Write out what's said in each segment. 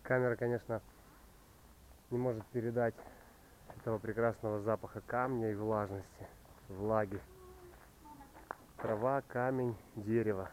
Камера, конечно, не может передать этого прекрасного запаха камня и влажности, влаги. Трава, камень, дерево.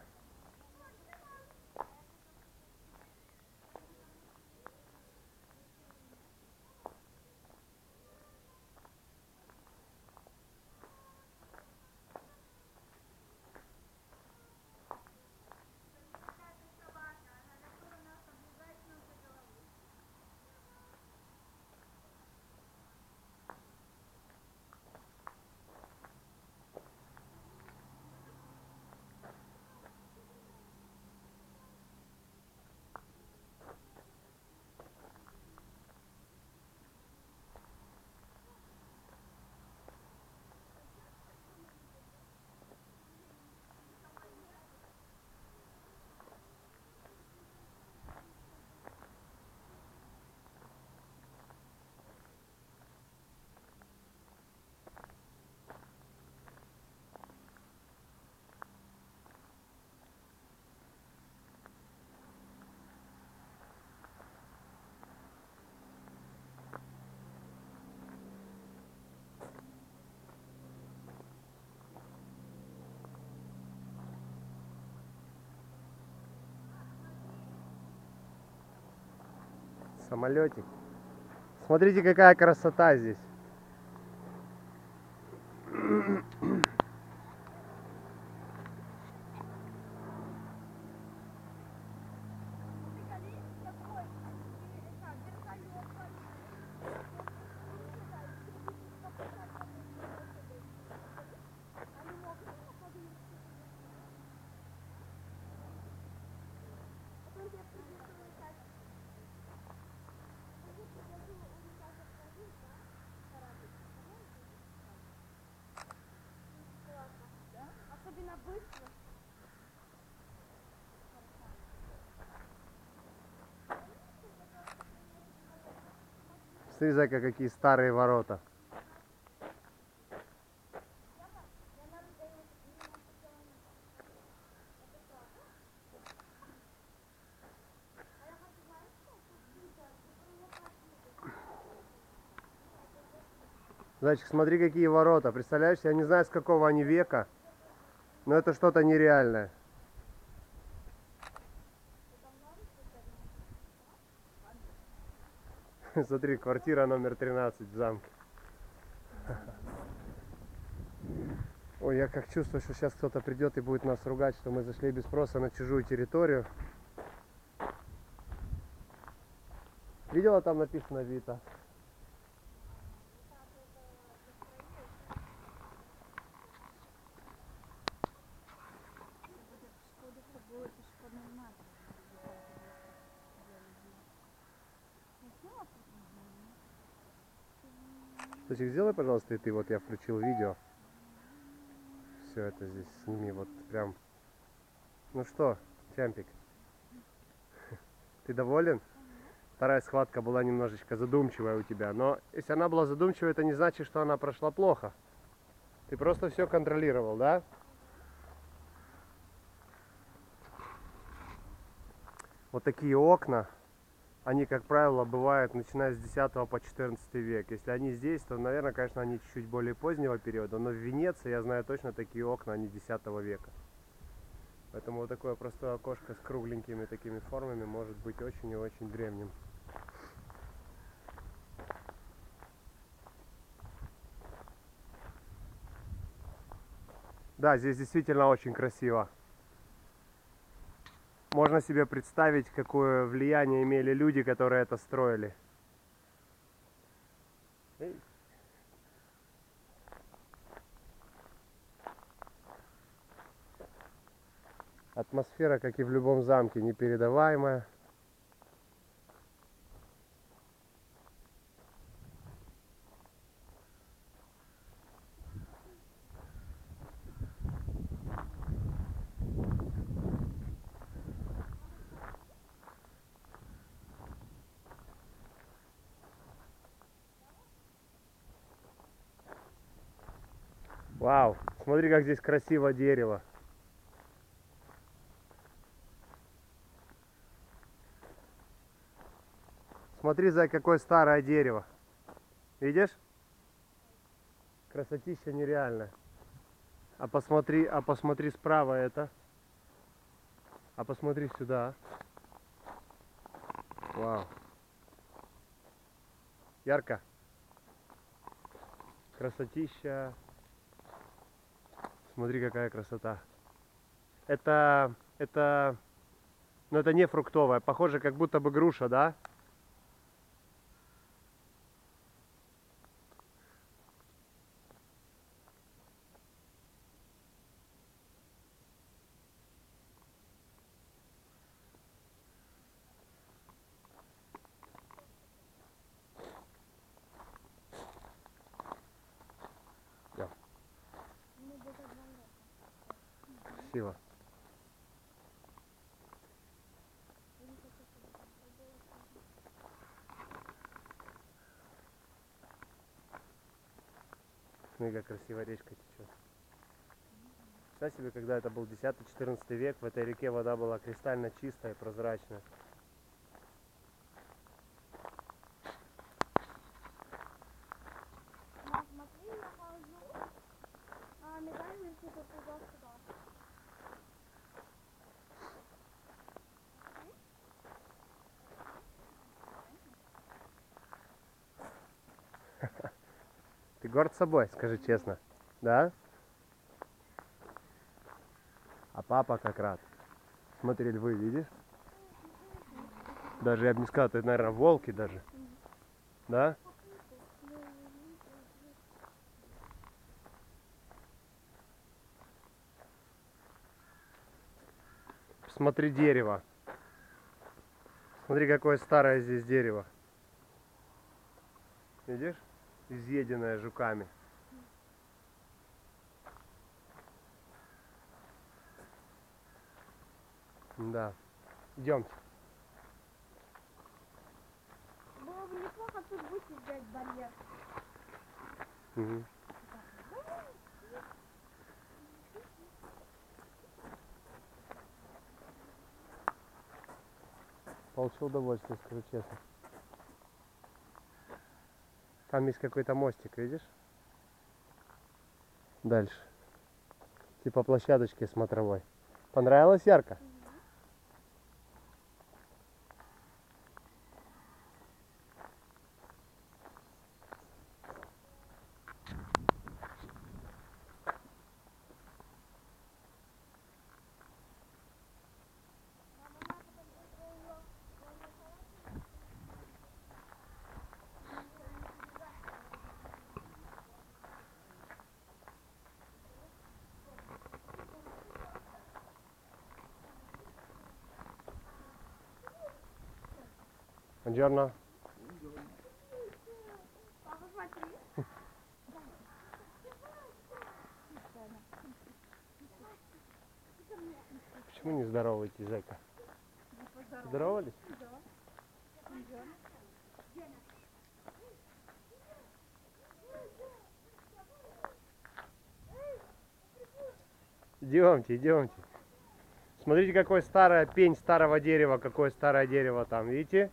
Самолетик. Смотрите, какая красота здесь. Особенно быстро. Смотри, зайка, какие старые ворота. Зайчик, смотри, какие ворота. Представляешь, я не знаю, с какого они века, но это что-то нереальное. Смотри, квартира номер 13 в замке. Ой, я как чувствую, что сейчас кто-то придет и будет нас ругать, что мы зашли без спроса на чужую территорию. Видела, там написано Вита? Слушай, сделай, пожалуйста, и ты. Вот я включил видео. Все это здесь сними, вот прям. Ну что, Чампик, ты доволен? Вторая схватка была немножечко задумчивая у тебя, но если она была задумчивая, это не значит, что она прошла плохо. Ты просто все контролировал, да? Вот такие окна, они, как правило, бывают начиная с 10 по 14 век. Если они здесь, то, наверное, конечно, они чуть-чуть более позднего периода, но в Венеции, я знаю точно, такие окна, они 10 века. Поэтому вот такое простое окошко с кругленькими такими формами может быть очень и очень древним. Да, здесь действительно очень красиво. Можно себе представить, какое влияние имели люди, которые это строили. Атмосфера, как и в любом замке, непередаваемая. Вау, смотри, как здесь красиво дерево. Смотри, зай, какое старое дерево. Видишь? Красотища нереальная. А посмотри справа это. А посмотри сюда. Вау. Ярко. Красотища. Смотри, какая красота. Ну это не фруктовая. Похоже, как будто бы груша, да? Да. Красиво. Смотри, как красиво речка течет. Представь себе, когда это был 10-14 век, в этой реке вода была кристально чистая и прозрачная. Мам, смотри, я хожу, а медаль висит туда-сюда. Ты горд собой, скажи честно. Да? А папа как рад. Смотри, львы, видишь? Даже, я бы не сказал, это, наверное, волки даже. Да? Смотри дерево. Смотри, какое старое здесь дерево. Видишь? Изъеденное жуками. Да. Идемте. Было бы неплохо тут выйти взять барьер. Угу. Получил удовольствие, скажу честно. Там есть какой-то мостик, видишь? Дальше. Типа площадочки смотровой. Понравилось ярко? Buongiorno. Папа, смотри. Почему не здороваетесь, зайка? Здоровались? Идемте, идемте. Смотрите, какое старое пень старого дерева, какое старое дерево там, видите?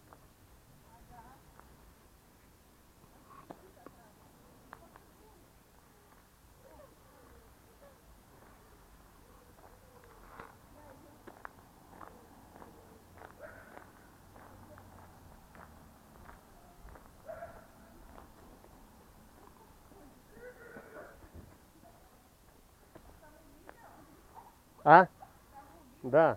А? Да.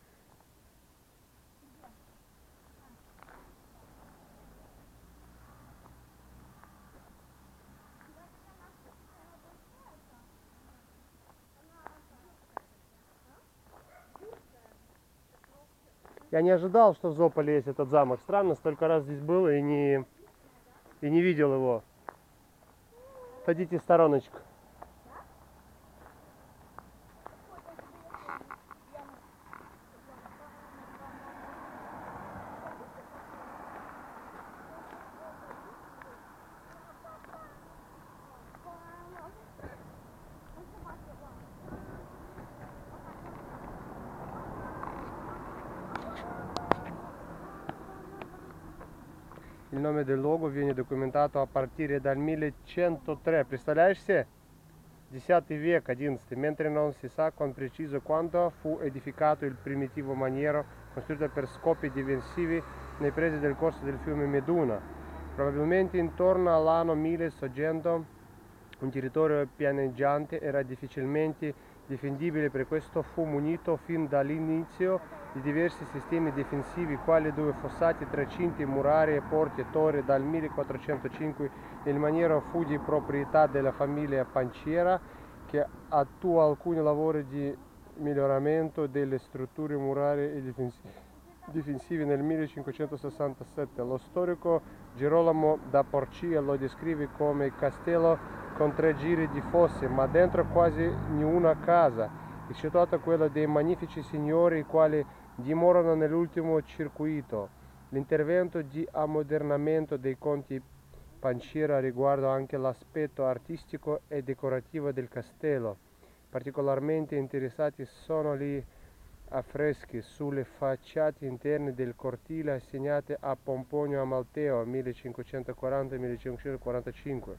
Я не ожидал, что в Зополе есть этот замок. Странно, столько раз здесь был и не видел его. Ходите в стороночку. Il nome del luogo viene documentato a partire dal 1103. Представляешь себе? X век, XI, mentre non si sa con preciso quando fu edificato il primitivo maniero costruito per scopi difensivi nei pressi del corso del fiume Meduna. Probabilmente intorno all'anno 1100 un territorio pianeggiante era difficilmente difendibile, per questo fu munito fin dall'inizio di diversi sistemi difensivi quali due fossati, recinti, murarie, porti e torri. Dal 1405 il maniero fu di proprietà della famiglia Panciera, che attuò alcuni lavori di miglioramento delle strutture murarie e difensive nel 1567. Lo storico Girolamo da Porcia lo descrive come castello con 3 giri di fosse, ma dentro quasi niuna casa, eccettuata quella dei magnifici signori, i quali dimorano nell'ultimo circuito. L'intervento di ammodernamento dei conti Panciera riguarda anche l'aspetto artistico e decorativo del castello. Particolarmente interessati sono gli affreschi sulle facciate interne del cortile assegnate a Pomponio Amalteo 1540-1545.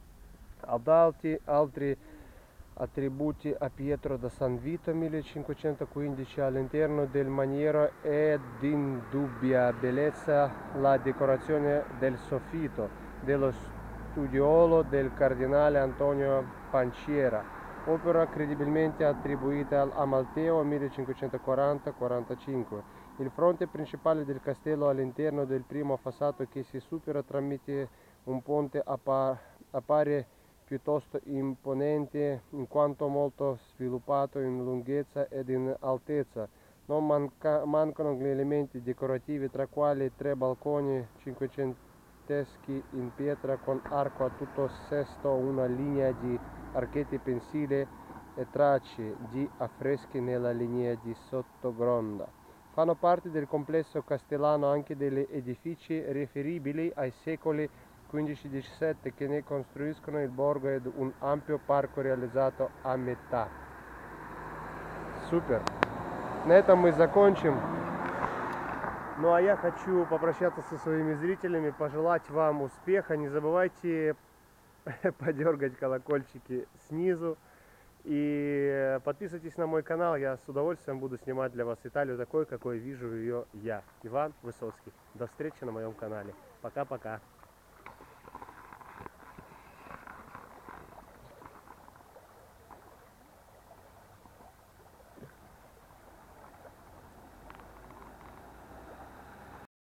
Altri attributi a Pietro da San Vito 1515. All'interno del maniero è d'indubbia bellezza la decorazione del soffitto dello studiolo del cardinale Antonio Panciera, opera credibilmente attribuita ad Amalteo 1540-45. Il fronte principale del castello all'interno del primo fassato, che si supera tramite un ponte, appare piuttosto imponente in quanto molto sviluppato in lunghezza ed in altezza. Non mancano gli elementi decorativi, tra quali 3 balconi cinquecenteschi in pietra con arco a tutto sesto, una linea di archetti pensili e tracce di affreschi nella linea di sottogronda. Fanno parte del complesso castellano anche degli edifici riferibili ai secoli 15-17 che ne costruiscono il borgo ed un ampio parco realizzato a мета. Супер! На этом мы закончим. Ну а я хочу попрощаться со своими зрителями, пожелать вам успеха. Не забывайте подергать колокольчики снизу. И подписывайтесь на мой канал, я с удовольствием буду снимать для вас Италию такой, какой вижу ее я, Иван Высоцкий. До встречи на моем канале. Пока-пока.